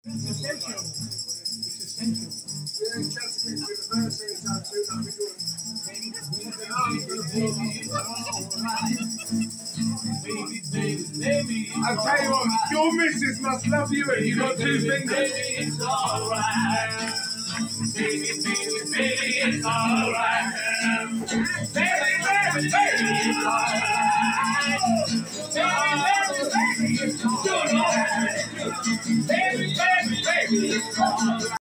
It's essential. It's essential. Yeah, Chelsea with the anniversary time too, that'd be good. I'll tell you what, your missus must love you and you got two fingers. Baby, it's alright. Baby, baby, baby, it's alright. Baby, baby, baby, it's alright.